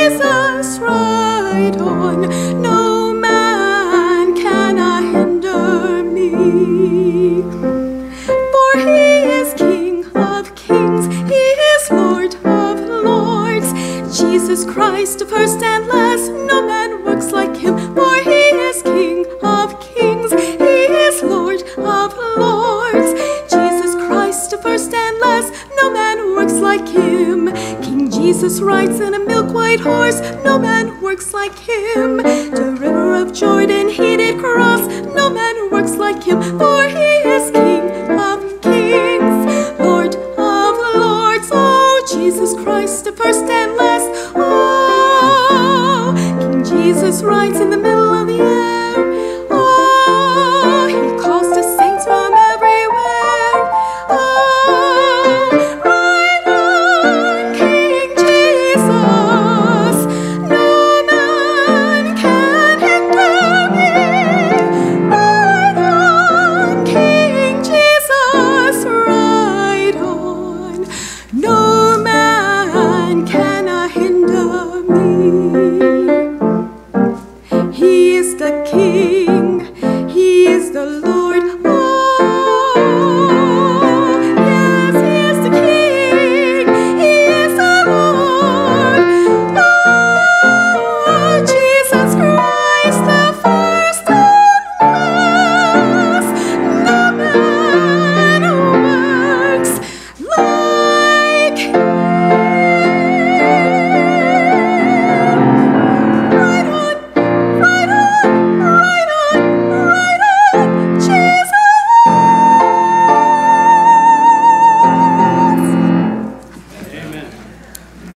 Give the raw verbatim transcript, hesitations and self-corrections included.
Jesus ride on, no man can hinder me. For he is King of kings, he is Lord of lords. Jesus Christ, first and last, no man works like him. For he is King of kings, he is Lord of lords. Jesus Christ, first and last, no man works like him. King Jesus rides in a milk-white horse, no man works like him. The river of Jordan he did cross, no man works like him. For he